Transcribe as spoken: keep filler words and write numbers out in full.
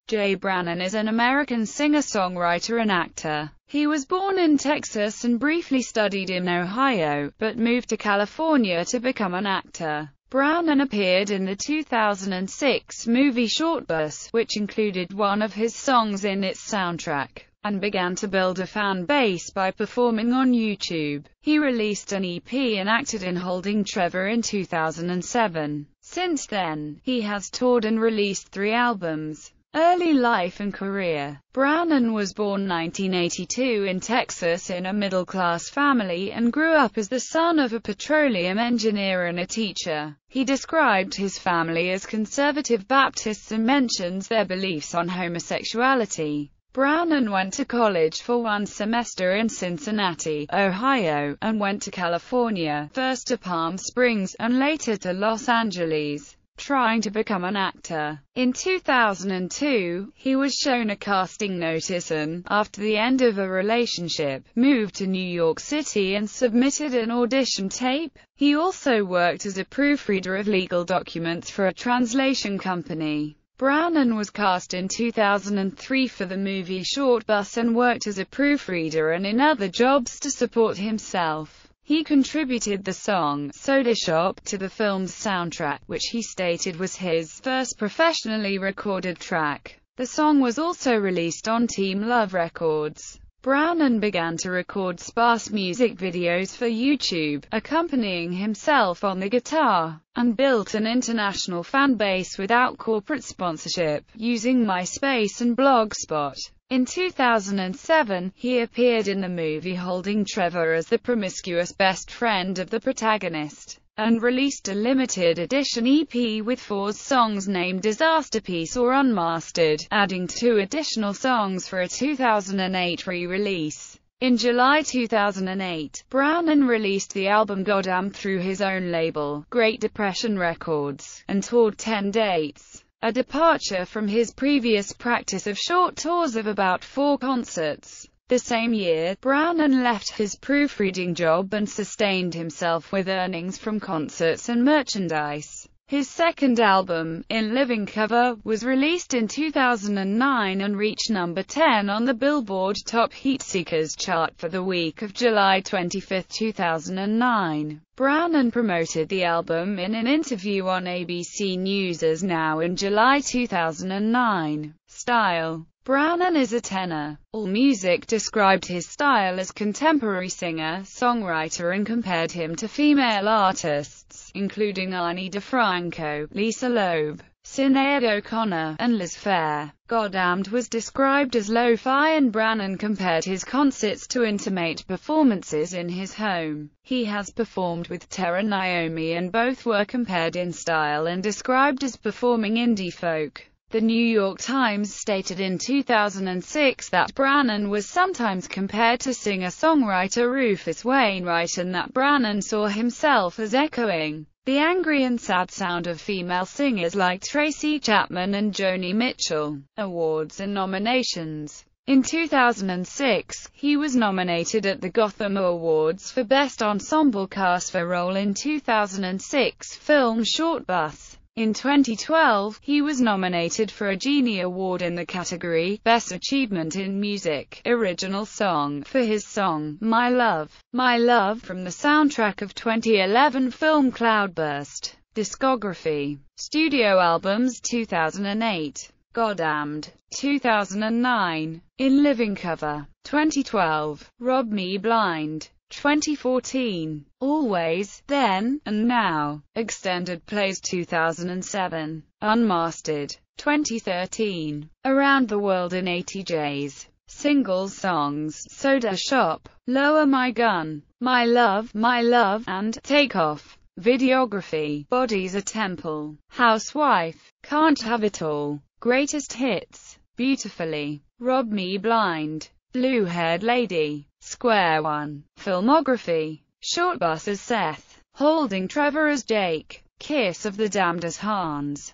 Jay Brannon is an American singer-songwriter and actor. He was born in Texas and briefly studied in Ohio, but moved to California to become an actor. Brannon appeared in the two thousand six movie Shortbus, which included one of his songs in its soundtrack, and began to build a fan base by performing on YouTube. He released an E P and acted in Holding Trevor in two thousand seven. Since then, he has toured and released three albums. Early life and career. Brannon was born nineteen eighty-two in Texas in a middle-class family and grew up as the son of a petroleum engineer and a teacher. He described his family as conservative Baptists and mentions their beliefs on homosexuality. Brannon went to college for one semester in Cincinnati, Ohio, and went to California, first to Palm Springs, and later to Los Angeles, trying to become an actor. In two thousand two, he was shown a casting notice and, after the end of a relationship, moved to New York City and submitted an audition tape. He also worked as a proofreader of legal documents for a translation company. Brannon was cast in two thousand three for the movie Shortbus and worked as a proofreader and in other jobs to support himself. He contributed the song, Soda Shop, to the film's soundtrack, which he stated was his first professionally recorded track. The song was also released on Team Love Records. Brannon began to record sparse music videos for YouTube, accompanying himself on the guitar, and built an international fan base without corporate sponsorship, using MySpace and Blogspot. In two thousand seven, he appeared in the movie Holding Trevor as the promiscuous best friend of the protagonist, and released a limited edition E P with four songs named Disasterpiece or Unmastered, adding two additional songs for a two thousand eight re-release. In July two thousand eight, Brannon released the album Goddamned through his own label, Great Depression Records, and toured ten dates. A departure from his previous practice of short tours of about four concerts. The same year, Brannon left his proofreading job and sustained himself with earnings from concerts and merchandise. His second album, In Living Cover, was released in two thousand nine and reached number ten on the Billboard Top Heatseekers chart for the week of July twenty-fifth, two thousand nine. Brannon promoted the album in an interview on A B C News as Now in July two thousand nine. Style. Brannon is a tenor. AllMusic described his style as contemporary singer-songwriter and compared him to female artists, including Ani DiFranco, Lisa Loeb, Sinead O'Connor, and Liz Phair. Goddamned was described as lo-fi and Brannon compared his concerts to intimate performances in his home. He has performed with Tara Naomi and both were compared in style and described as performing indie folk. The New York Times stated in two thousand six that Brannon was sometimes compared to singer-songwriter Rufus Wainwright and that Brannon saw himself as echoing the angry and sad sound of female singers like Tracy Chapman and Joni Mitchell. Awards and nominations. In two thousand six, he was nominated at the Gotham Awards for Best Ensemble Cast for Role in two thousand six film Shortbus. In twenty twelve, he was nominated for a Genie Award in the category Best Achievement in Music, Original Song, for his song, My Love, My Love from the soundtrack of twenty eleven film Cloudburst. Discography. Studio albums two thousand eight. Goddamned, two thousand nine. In Living Cover, twenty twelve. Rob Me Blind, twenty fourteen. Always, Then, and Now. Extended Plays two thousand seven. Unmastered, twenty thirteen. Around the World in eighty J's. Singles songs, Soda Shop, Lower My Gun, My Love, My Love, and Take Off. Videography. Body's a Temple. Housewife. Can't Have It All. Greatest Hits. Beautifully. Rob Me Blind. Blue-Haired Lady. Square One. Filmography. Shortbus as Seth. Holding Trevor as Jake. Kiss of the Damned as Hans.